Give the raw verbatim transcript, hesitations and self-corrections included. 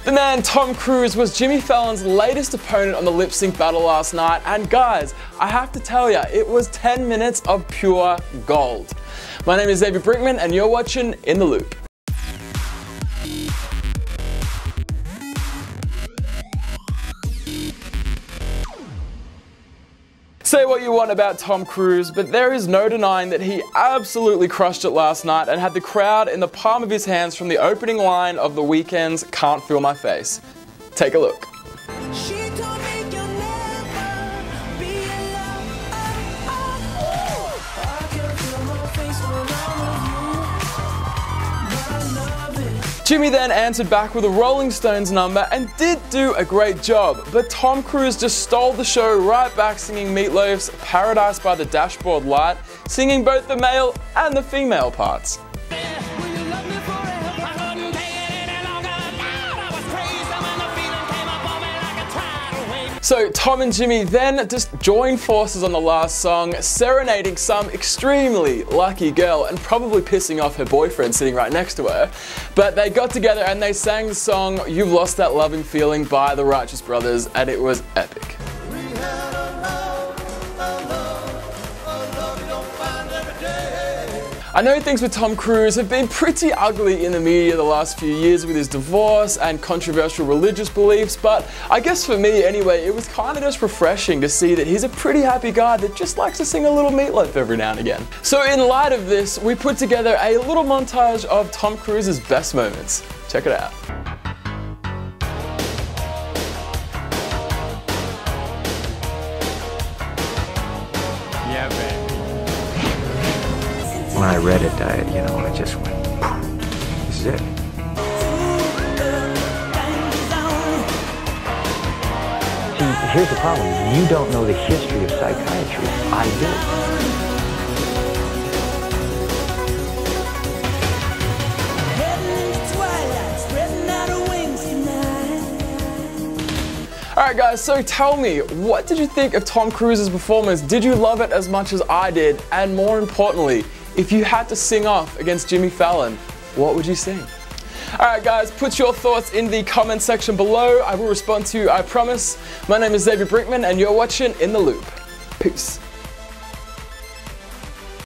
The man Tom Cruise was Jimmy Fallon's latest opponent on the lip sync battle last night, and guys, I have to tell ya, it was ten minutes of pure gold. My name is Xavier Brinkman and you're watching In the Loop. Say what you want about Tom Cruise, but there is no denying that he absolutely crushed it last night and had the crowd in the palm of his hands from the opening line of The Weeknd's Can't Feel My Face. Take a look. Jimmy then answered back with a Rolling Stones number and did do a great job, but Tom Cruise just stole the show right back singing Meat Loaf's Paradise by the Dashboard Light, singing both the male and the female parts. So Tom and Jimmy then just joined forces on the last song, serenading some extremely lucky girl and probably pissing off her boyfriend sitting right next to her. But they got together and they sang the song You've Lost That Loving Feeling by the Righteous Brothers, and it was epic. I know things with Tom Cruise have been pretty ugly in the media the last few years with his divorce and controversial religious beliefs, but I guess for me anyway, it was kind of just refreshing to see that he's a pretty happy guy that just likes to sing a little Meat Loaf every now and again. So in light of this, we put together a little montage of Tom Cruise's best moments. Check it out. Yeah, baby. When I read it, I, you know, I just went, this is it. See, here's the problem. You don't know the history of psychiatry. I do. Alright guys, so tell me, what did you think of Tom Cruise's performance? Did you love it as much as I did? And more importantly, if you had to sing off against Jimmy Fallon, what would you sing? Alright guys, put your thoughts in the comment section below. I will respond to you, I promise. My name is Xavier Brinkman and you're watching In the Loop. Peace.